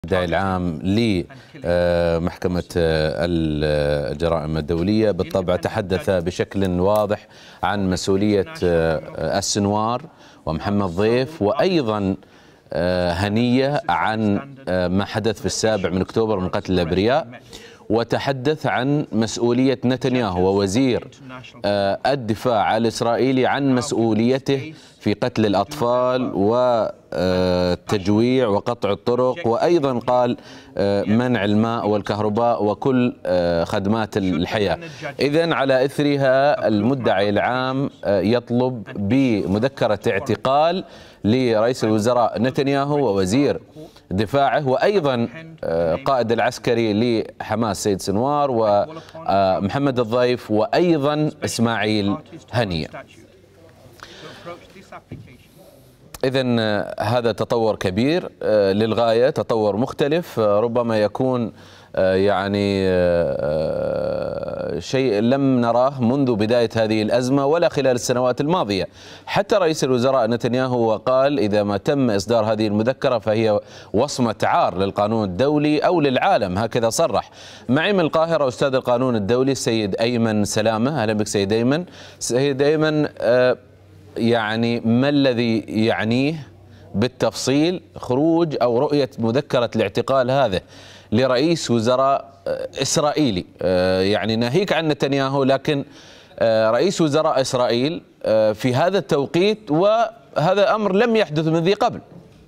المدعي العام لمحكمة الجرائم الدولية بالطبع تحدث بشكل واضح عن مسؤولية السنوار ومحمد ضيف، وأيضا هنية عن ما حدث في 7 أكتوبر من قتل الأبرياء، وتحدث عن مسؤولية نتنياهو ووزير الدفاع الإسرائيلي عن مسؤوليته في قتل الأطفال والتجويع وقطع الطرق، وأيضا قال منع الماء والكهرباء وكل خدمات الحياة. إذن على إثرها المدعي العام يطلب بمذكرة اعتقال لرئيس الوزراء نتنياهو ووزير دفاعه وأيضا قائد العسكري لحماس سيد سنوار ومحمد الضيف وأيضا إسماعيل هنية. إذن هذا تطور كبير للغاية، تطور مختلف ربما يكون يعني شيء لم نراه منذ بداية هذه الأزمة ولا خلال السنوات الماضية. حتى رئيس الوزراء نتنياهو قال إذا ما تم إصدار هذه المذكرة فهي وصمة عار للقانون الدولي أو للعالم، هكذا صرح. معي من القاهرة أستاذ القانون الدولي السيد أيمن سلامة. أهلا بك سيد أيمن. سيد أيمن، يعني ما الذي يعنيه بالتفصيل خروج أو رؤية مذكرة الاعتقال هذا لرئيس وزراء إسرائيلي؟ يعني ناهيك عن نتنياهو، لكن رئيس وزراء إسرائيل في هذا التوقيت، وهذا أمر لم يحدث من ذي قبل.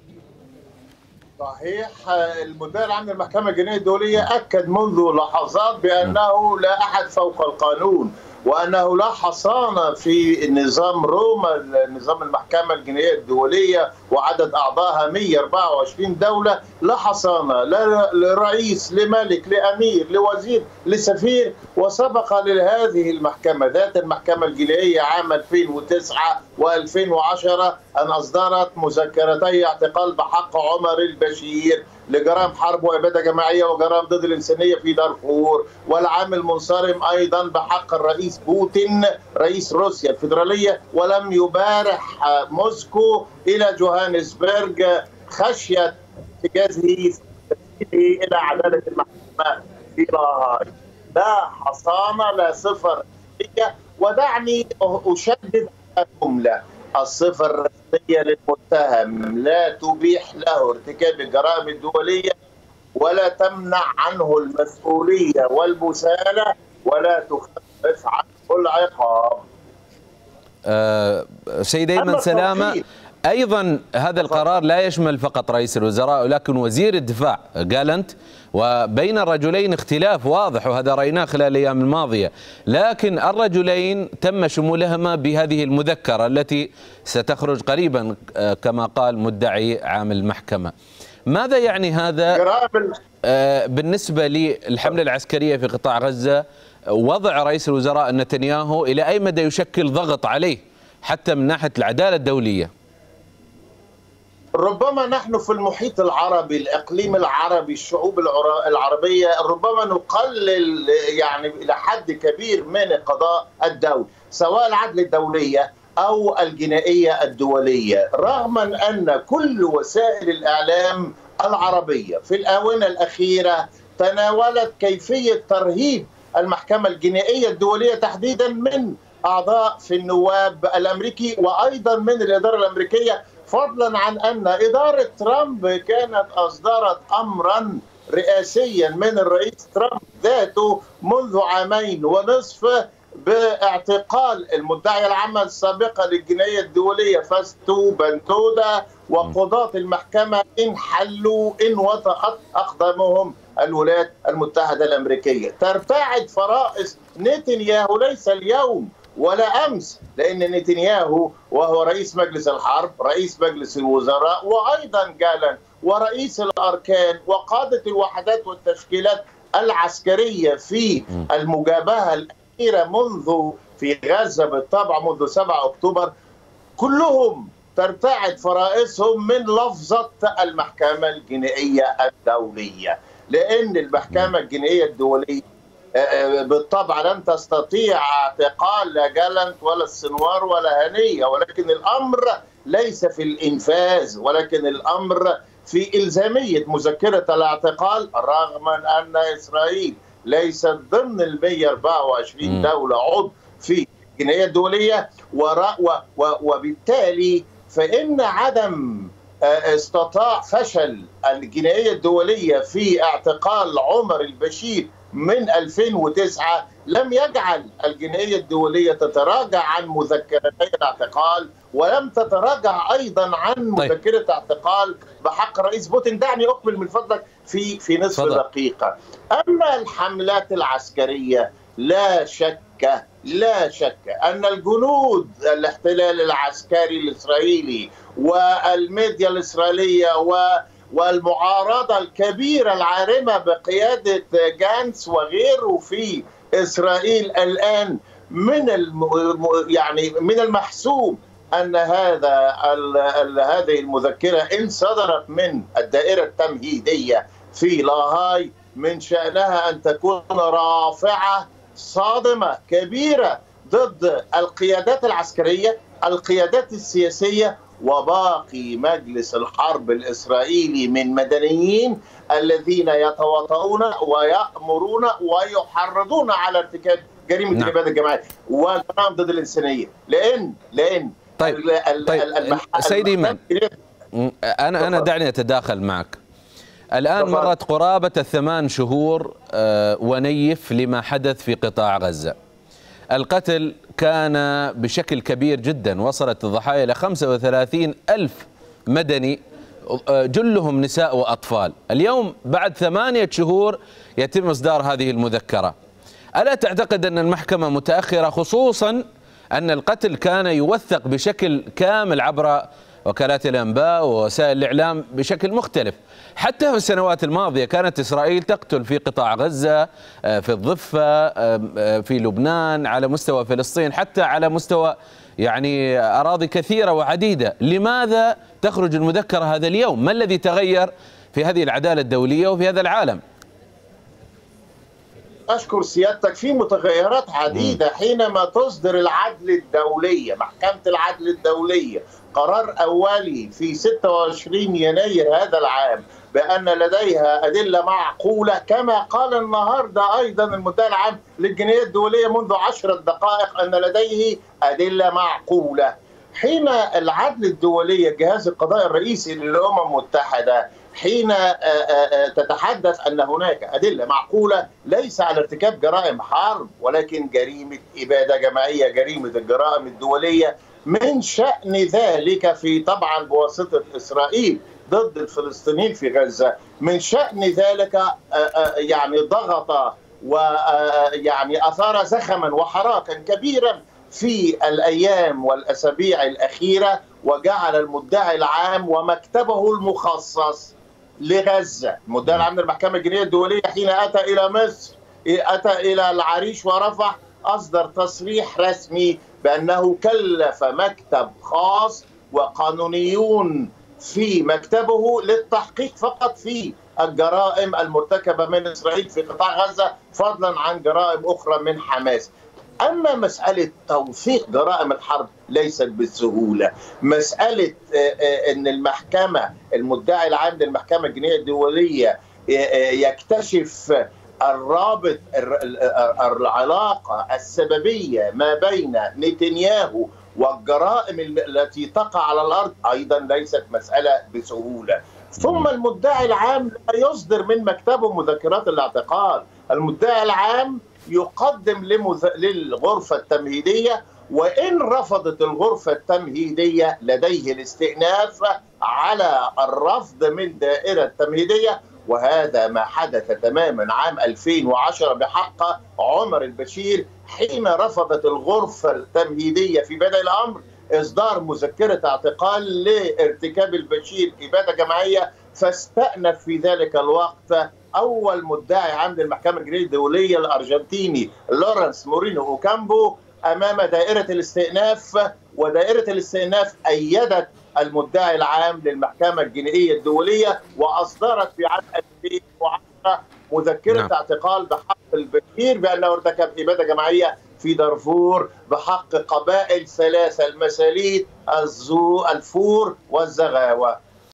صحيح. المدير العام للمحكمة الجنائية الدولية أكد منذ لحظات بأنه لا أحد فوق القانون، وأنه لا حصانة في نظام روما، نظام المحكمة الجنائية الدولية وعدد أعضائها 124 دولة، لا حصانة لا لرئيس لملك لأمير لوزير لسفير. وسبق لهذه المحكمة ذات المحكمة الجنائية عام 2009 و2010 أن أصدرت مذكرتي اعتقال بحق عمر البشير لجرائم حرب وإبادة جماعية وجرائم ضد الإنسانية في دارفور، والعام المنصرم أيضا بحق الرئيس بوتين رئيس روسيا الفيدرالية، ولم يبارح موسكو إلى جوهانسبرغ خشية اتجاهه إلى عدالة المحكمة في لاهاي. لا حصانة، لا صفة رسمية. ودعني أشدد على جملة: الصفة الرسمية للمتهم لا تبيح له ارتكاب الجرائم الدولية ولا تمنع عنه المسؤولية والبسالة ولا تخفف عنه العقاب. سيد أيمن سلامة، أيضا هذا القرار لا يشمل فقط رئيس الوزراء ولكن وزير الدفاع جالنت، وبين الرجلين اختلاف واضح وهذا رأيناه خلال الأيام الماضية، لكن الرجلين تم شمولهما بهذه المذكرة التي ستخرج قريبا كما قال مدعي عام المحكمة. ماذا يعني هذا بالنسبة للحملة العسكرية في قطاع غزة؟ وضع رئيس الوزراء نتنياهو إلى أي مدى يشكل ضغط عليه حتى من ناحية العدالة الدولية؟ ربما نحن في المحيط العربي، الإقليم العربي، الشعوب العربية، ربما نقلل يعني إلى حد كبير من القضاء الدولي سواء العدل الدولية أو الجنائية الدولية، رغم أن كل وسائل الإعلام العربية في الآونة الأخيرة تناولت كيفية ترهيب المحكمة الجنائية الدولية تحديدا من أعضاء في النواب الأمريكي وأيضا من الإدارة الأمريكية، فضلا عن أن إدارة ترامب كانت أصدرت أمرا رئاسيا من الرئيس ترامب ذاته منذ 2.5 عام باعتقال المدعية العامة السابقة للجنائية الدولية فاستو بنتودا وقضاة المحكمة إن حلوا إن وطأت أقدامهم الولايات المتحدة الأمريكية. ترتعد فرائص نتنياهو ليس اليوم ولا أمس، لأن نتنياهو وهو رئيس مجلس الحرب، رئيس مجلس الوزراء، وأيضا جالنت ورئيس الأركان وقادة الوحدات والتشكيلات العسكرية في المجابهة الأخيرة منذ في غزة بالطبع منذ 7 أكتوبر، كلهم ترتعد فرائصهم من لفظة المحكمة الجنائية الدولية، لأن المحكمة الجنائية الدولية بالطبع لن تستطيع اعتقال لا جالنت ولا السنوار ولا هنية، ولكن الأمر ليس في الإنفاذ، ولكن الأمر في إلزامية مذكرة الاعتقال، رغم أن إسرائيل ليست ضمن ال 124 دولة عضو في الجمعية الدولية، وبالتالي فإن عدم استطاع فشل الجنائية الدولية في اعتقال عمر البشير من 2009 لم يجعل الجنائية الدولية تتراجع عن مذكرتي الاعتقال، ولم تتراجع أيضا عن مذكرة اعتقال بحق رئيس بوتين. دعني أكمل من فضلك في نصف دقيقة. أما الحملات العسكرية، لا شك أن الجنود الاحتلال العسكري الإسرائيلي والميديا الإسرائيلية والمعارضة الكبيرة العارمة بقيادة جانس وغيره في إسرائيل الآن من المحسوم أن هذه المذكرة إن صدرت من الدائرة التمهيدية في لاهاي من شأنها أن تكون رافعة صادمة كبيرة ضد القيادات العسكرية، القيادات السياسية، وباقي مجلس الحرب الإسرائيلي من مدنيين الذين يتواطؤون ويأمرون ويحرضون على ارتكاب جريمة الإبادة الجماعية وجرائم ضد الإنسانية. لأن طيب سيدي إيمان، أنا دعني أتداخل معك. الآن مرت قرابة 8 شهور ونيف لما حدث في قطاع غزة. القتل كان بشكل كبير جدا، وصلت الضحايا إلى 35,000 مدني، جلهم نساء وأطفال. اليوم بعد 8 شهور يتم إصدار هذه المذكرة. ألا تعتقد أن المحكمة متأخرة، خصوصا أن القتل كان يوثق بشكل كامل عبر وكالات الأنباء ووسائل الإعلام بشكل مختلف؟ حتى في السنوات الماضية كانت إسرائيل تقتل في قطاع غزة، في الضفة، في لبنان، على مستوى فلسطين، حتى على مستوى أراضي كثيرة وعديدة. لماذا تخرج المذكرة هذا اليوم؟ ما الذي تغير في هذه العدالة الدولية وفي هذا العالم؟ أشكر سيادتك. في متغيرات عديدة. حينما تصدر العدل الدولية، محكمة العدل الدولية، قرار أولي في 26 يناير هذا العام بأن لديها أدلة معقولة، كما قال النهاردة أيضا المدعي العام للجنائية الدولية منذ 10 دقائق أن لديه أدلة معقولة. حين العدل الدولية جهاز القضاء الرئيسي للأمم المتحدة حين تتحدث أن هناك أدلة معقولة ليس على ارتكاب جرائم حرب ولكن جريمة إبادة جماعية، جريمة الجرائم الدولية، من شأن ذلك طبعا بواسطة إسرائيل ضد الفلسطينيين في غزة، من شأن ذلك ضغط أثار زخما وحراكا كبيرا في الأيام والأسابيع الأخيرة، وجعل المدعي العام ومكتبه المخصص لغزة، المدعي العام للمحكمة الجنائية الدولية، حين أتى إلى مصر، أتى إلى العريش ورفح، أصدر تصريح رسمي بأنه كلف مكتب خاص وقانونيون في مكتبه للتحقيق فقط في الجرائم المرتكبة من إسرائيل في قطاع غزة، فضلا عن جرائم أخرى من حماس. أما مسألة توثيق جرائم الحرب ليست بالسهولة. مسألة أن المدعي العام للمحكمة الجنائية الدولية يكتشف الرابط، العلاقة السببية ما بين نتنياهو والجرائم التي تقع على الأرض، أيضا ليست مسألة بسهولة. ثم المدعي العام لا يصدر من مكتبه مذكرات الاعتقال. المدعي العام يقدم للغرفة التمهيدية، وإن رفضت الغرفة التمهيدية لديه الاستئناف على الرفض من دائرة التمهيدية، وهذا ما حدث تماما عام 2010 بحق عمر البشير، حين رفضت الغرفة التمهيدية في بدء الأمر إصدار مذكرة اعتقال لارتكاب البشير إبادة جماعية، فاستأنف في ذلك الوقت أول مدعي عام للمحكمة الجنائية الدولية الأرجنتيني لورانس مورينو أوكامبو أمام دائرة الاستئناف، ودائرة الاستئناف أيدت المدعي العام للمحكمة الجنائية الدولية وأصدرت في عام 2010 مذكرة اعتقال بحق البشير بأنه ارتكب إبادة جماعية في دارفور بحق قبائل 3 المساليت الفور والزغاوة.